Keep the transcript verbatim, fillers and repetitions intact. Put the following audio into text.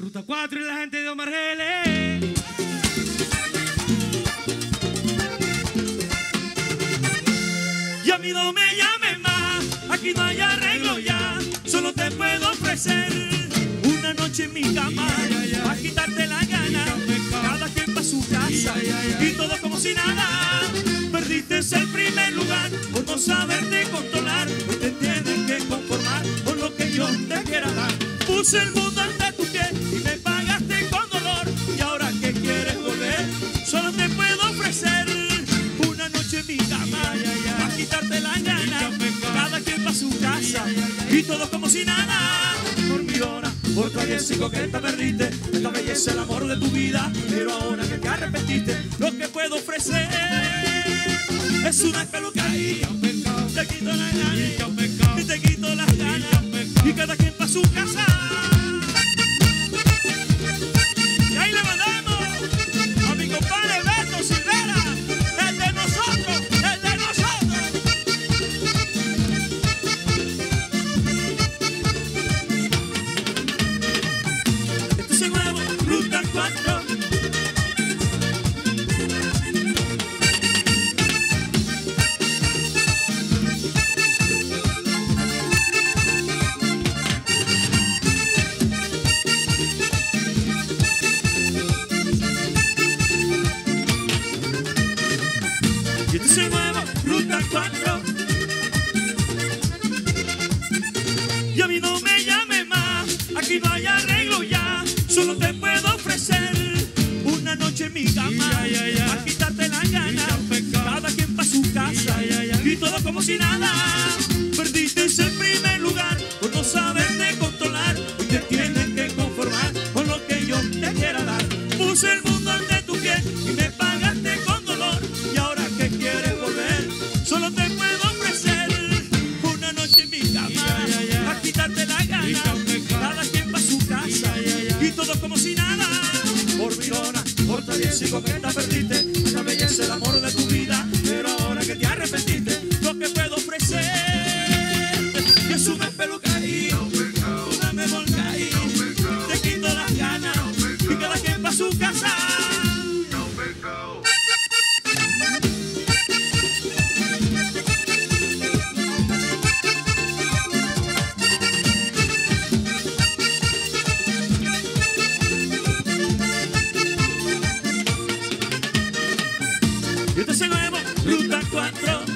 Ruta cuatro y la gente de Omar Geles. Y a mí no me llames más, aquí no hay arreglo ya. Solo te puedo ofrecer una noche en mi cama, a quitarte la gana, cada quien pa' su casa y todo como si nada. Perdiste el primer lugar por no saberte controlar. Hoy te tienes que conformar con lo que yo te quiera dar. Puse el mundo ante tu pie y me pagaste con dolor. Y ahora que quieres volver, solo te puedo ofrecer una noche en mi cama, a quitarte la gana, cada quien pa' su casa y todo como si nada. Dormilona, por travieso y coqueta perdiste esta belleza, el amor de tu vida. Pero ahora que te arrepentiste, lo que puedo ofrecer es una peluca y te quito la gana, y te quito las ganas, y cada quien pa' su casa. Y ahí le mandamos a mi compadre Beto Silvera, el de nosotros, el de nosotros. Este es el nuevo Ruta cuatro. Y este es el nuevo Ruta cuatro. Y a mí no me llames más, aquí no hay arreglo ya. Solo te puedo ofrecer una noche en mi cama, a quitarte la gana, cada quien pa' su casa y todo como si nada. Perdiste el primer lugar por no saberte controlar. Hoy te tienes que conformar con lo que yo te quiera dar. Puse el mundo ante tu pie y me pagaste con dolor. Y ahora que quieres volver, solo te puedo ofrecer una noche en mi cama, a quitarte la gana, cada quien pa' su casa y todo como si nada. Por milona, por travieso y coqueta perdiste esa belleza, el amor de tu vida. Pero ahora que te arrepentiste, lo que puedo ofrecer es una peluca y una me volca y te quito las ganas, y cada quien pa' su casa. Y este es el nuevo Ruta cuatro.